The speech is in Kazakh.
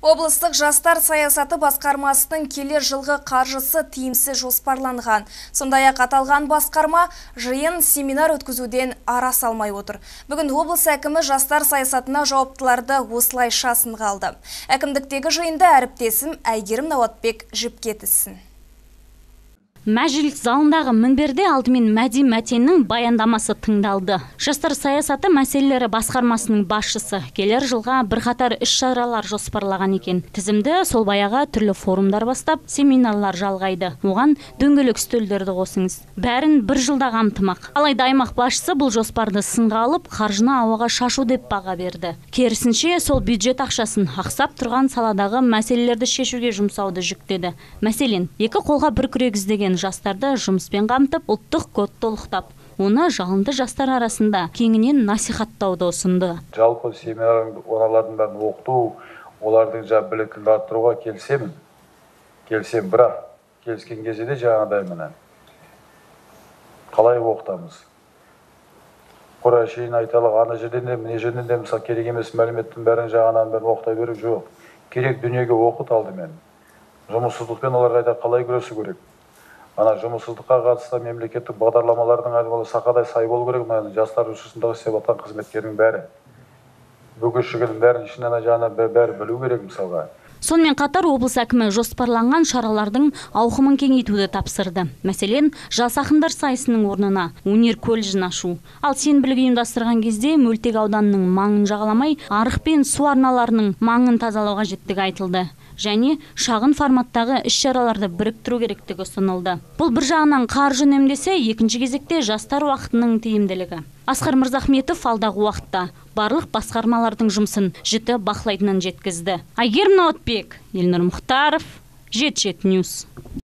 Облыстық жастар саясаты басқармасының келер жылғы қаржысы тиімсіз жоспарланған. Сондай-ақ аталған басқарма жиын семинар өткізуден ара салмай отыр. Бүгін облыс әкімі жастар саясатына жауаптыларды осылайша сынға алды. Әкімдіктегі жиында әріптесім Әйгерім Науатбек жіпке тізсін. Мәжіліс залындағы мінберде алдымен Мәди Мәтеннің баяндамасы тыңдалды. Жастар саясаты мәселелері басқармасының басшысы келер жылға бірқатар іс-шаралар жоспарлаған екен. Тізімді сол баяға түрлі форумдар бастап, семинарлар жалғайды. Оған дөңгелек үстелдерді қосыңыз. Бәрін бір жылда қамтымақ. Алайда аймақ басшысы бұл жоспарды сынға алып, қаржыны ауаға шашу деп баға берді. Керісінше, сол бюджет ақшасын ақсап тұрған саладағы мәселелерді шешуге жұмсауды жүктеді. Мәселен, екі қолға бір күрек іздеген жастарды жұмыспен қамтып, ұлттық кодты ұлықтап, оны жалынды жастар арасында кеңінен насихаттауды ұсынды. Жалпы семинар оналардың бәрін оқыту, олардың біліктілігін арттыруға келсем, бірақ келіскен кезде де жаңағыдай міне қалай оқытамыз. Қора шейін айталық, ана жерден де, міне жерден де мысалы керек емес мәліметтің бәрін жағынан бәрін оқыта беру жоқ. Керек дүниеге оқыт алдымен. Жұмыссыздықпен оларға қалай күресу керек. Ана жұмыссыздыққа қатысты мемлекеттік бағдарламалардың сақадай сай болу керек. Жастар жұмысындағы істеп жатқан қызметкердің бәрі. Бүгіншігінің бәрін ішінен жаңа бәрі білу керек мысалға. Сонымен қатар облыс әкімі жоспарланған шаралардың ауқымын кеңейтуді тапсырды. Мәселен, жас ақындар сайысының орнына өнер колледжін ашу. Ал сенбілік ұйымдастырған кезде Мөлтек ауданының маңын жағаламай, арық пен су арналарының маңын тазалауға қажеттігі айтылды. Және шағын форматтағы іс-шараларды біріктіру керектігі ұсынылды. Бұл бір жағынан қаржы үнемдесе, екінші кезекте жастар уақытының тиімділігі. Асқар Мырзахметов алдағы уақытта барлық басқармалардың жұмысын жіті бақылайтынын жеткізді. Әйгерім Науатбек, Елнұр Мұхтаров, Жеті Ньюс.